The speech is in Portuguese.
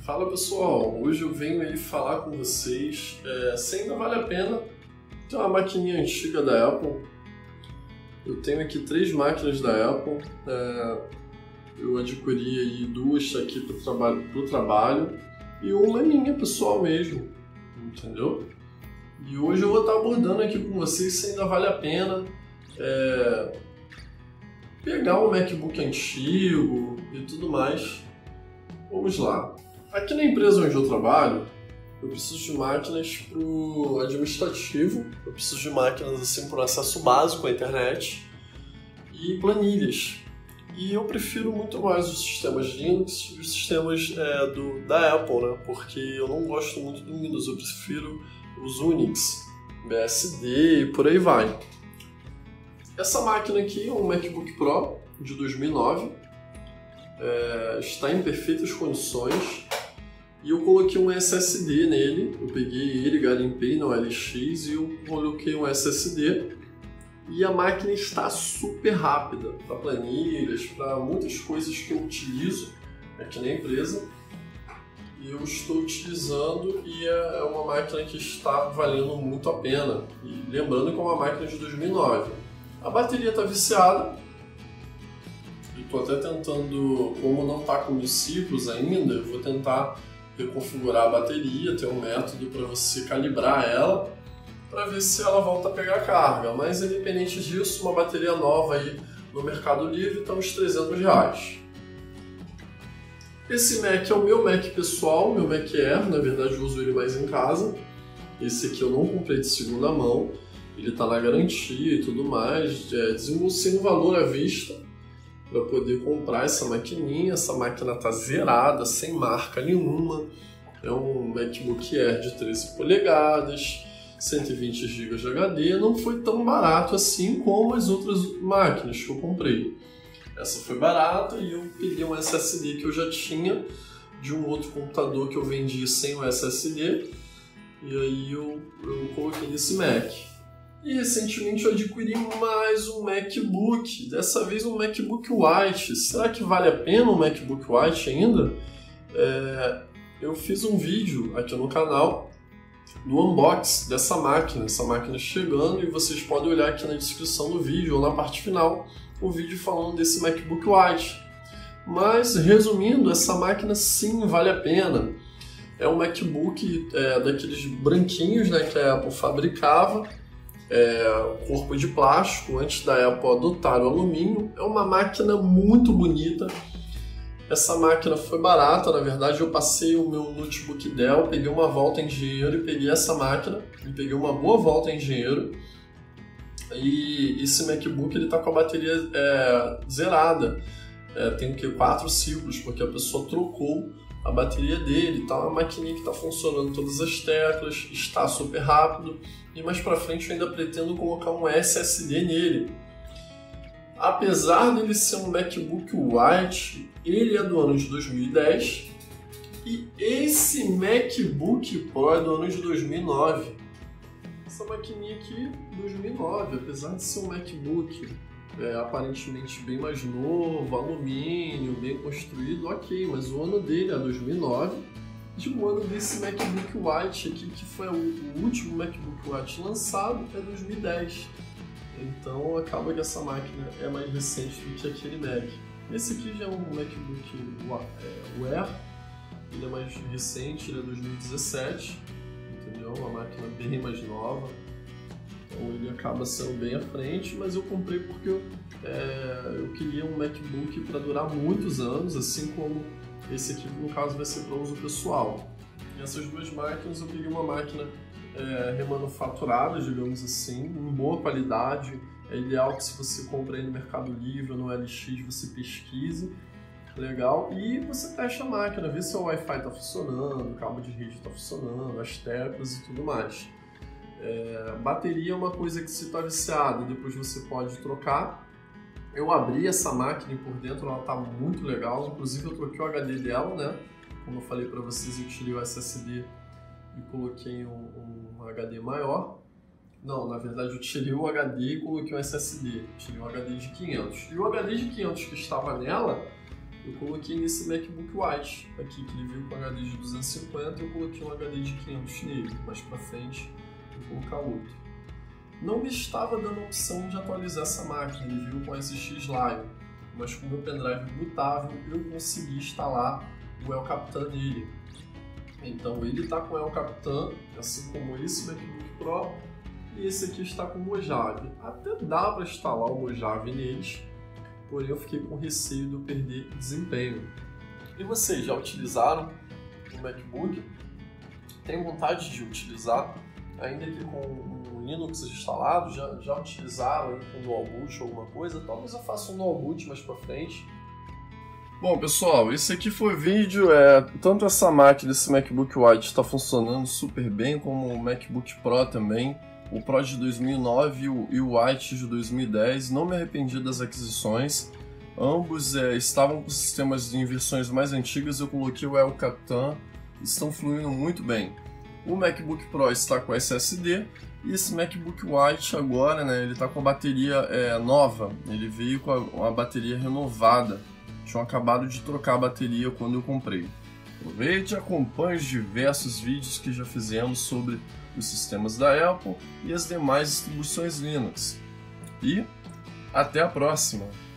Fala pessoal, hoje eu venho aí falar com vocês se ainda vale a pena ter uma maquininha antiga da Apple. Eu tenho aqui 3 máquinas da Apple, eu adquiri aí 2 aqui para o trabalho e uma é minha pessoal mesmo, entendeu? E hoje eu vou estar abordando aqui com vocês se ainda vale a pena pegar um MacBook antigo e tudo mais. Vamos lá. Aqui na empresa onde eu trabalho, eu preciso de máquinas para o administrativo, eu preciso de máquinas assim para o acesso básico à internet e planilhas. E eu prefiro muito mais os sistemas Linux e os sistemas da Apple, né? Porque eu não gosto muito do Windows, eu prefiro os Unix, BSD e por aí vai. Essa máquina aqui é um MacBook Pro de 2009, está em perfeitas condições. E eu coloquei um SSD nele, eu peguei ele, garimpei no LX e eu coloquei um SSD. E a máquina está super rápida para planilhas, para muitas coisas que eu utilizo aqui na empresa. E eu estou utilizando e é uma máquina que está valendo muito a pena. E lembrando que é uma máquina de 2009. A bateria está viciada. Estou até tentando, como não está com os ciclos ainda, eu vou tentar reconfigurar a bateria, tem um método para você calibrar ela para ver se ela volta a pegar carga, mas independente disso, uma bateria nova aí no Mercado Livre está uns R$300. Esse Mac é o meu Mac pessoal, meu Mac Air, na verdade eu uso ele mais em casa. Esse aqui eu não comprei de segunda mão, ele está na garantia e tudo mais, desembolsei um valor à vista para poder comprar essa maquininha. Essa máquina está zerada, sem marca nenhuma. É um MacBook Air de 13 polegadas, 120 GB de HD. Não foi tão barato assim como as outras máquinas que eu comprei. Essa foi barata e eu peguei um SSD que eu já tinha de um outro computador que eu vendi sem o SSD. E aí eu coloquei nesse Mac. E recentemente eu adquiri mais um MacBook, dessa vez um MacBook White. Será que vale a pena um MacBook White ainda? Eu fiz um vídeo aqui no canal do unboxing dessa máquina, essa máquina chegando, e vocês podem olhar aqui na descrição do vídeo ou na parte final o vídeo falando desse MacBook White. Mas resumindo, essa máquina sim vale a pena. É um MacBook daqueles branquinhos, né, que a Apple fabricava. Corpo de plástico, antes da Apple adotar o alumínio. É uma máquina muito bonita. Essa máquina foi barata, na verdade eu passei o meu notebook Dell, peguei uma volta em dinheiro e peguei essa máquina, e peguei uma boa volta em dinheiro. E esse MacBook ele tá com a bateria zerada, tem o que? 4 ciclos, porque a pessoa trocou a bateria dele. Tá uma maquininha que está funcionando todas as teclas, está super rápido, e mais para frente eu ainda pretendo colocar um SSD nele. Apesar dele ser um MacBook White, ele é do ano de 2010 e esse MacBook Pro é do ano de 2009. Essa maquininha aqui, 2009, apesar de ser um MacBook aparentemente bem mais novo, alumínio, bem construído, ok, mas o ano dele é 2009 e o ano desse MacBook White aqui, que foi o último MacBook White lançado, é 2010. Então acaba que essa máquina é mais recente do que aquele Mac. Esse aqui já é um MacBook Air, ele é mais recente, ele é 2017, entendeu? Uma máquina bem mais nova. Então ele acaba sendo bem à frente, mas eu comprei porque eu queria um MacBook para durar muitos anos, assim como esse aqui no caso vai ser para uso pessoal. E essas duas máquinas eu peguei uma máquina remanufaturada, digamos assim, em boa qualidade. É ideal que se você compra aí no Mercado Livre ou no LX você pesquise, legal, e você testa a máquina, vê se o Wi-Fi está funcionando, o cabo de rede está funcionando, as teclas e tudo mais. Bateria é uma coisa que se está viciada, depois você pode trocar. Eu abri essa máquina e por dentro ela está muito legal, inclusive eu troquei o HD dela, né? Como eu falei para vocês, eu tirei o SSD e coloquei um HD maior. Não, na verdade eu tirei o HD e coloquei um SSD, tirei um HD de 500. E o HD de 500 que estava nela, eu coloquei nesse MacBook White aqui, que ele veio com HD de 250, eu coloquei um HD de 500 nele. Mais pra frente, vou colocar outro. Não me estava dando a opção de atualizar essa máquina, ele veio com SX Lion, mas com o meu pendrive bootável eu consegui instalar o El Capitan nele. Então ele está com o El Capitan, assim como esse MacBook Pro, e esse aqui está com o Mojave. Até dá para instalar o Mojave neles, porém eu fiquei com receio de eu perder desempenho. E vocês já utilizaram o MacBook? Tem vontade de utilizar, ainda que com o Linux instalado? Já utilizaram aí com o Dual Boot ou alguma coisa? Talvez eu faça um Dual Boot mais para frente. Bom, pessoal, esse aqui foi o vídeo. Tanto essa máquina, esse MacBook White está funcionando super bem, como o MacBook Pro também. O Pro de 2009 e o White de 2010. Não me arrependi das aquisições. Ambos estavam com sistemas em versões mais antigas. Eu coloquei o El Capitan. Estão fluindo muito bem. O MacBook Pro está com SSD. E esse MacBook White agora, né, ele está com a bateria nova. Ele veio com a bateria renovada. Tinham acabado de trocar a bateria quando eu comprei. Aproveite e acompanhe os diversos vídeos que já fizemos sobre os sistemas da Apple e as demais distribuições Linux. E até a próxima!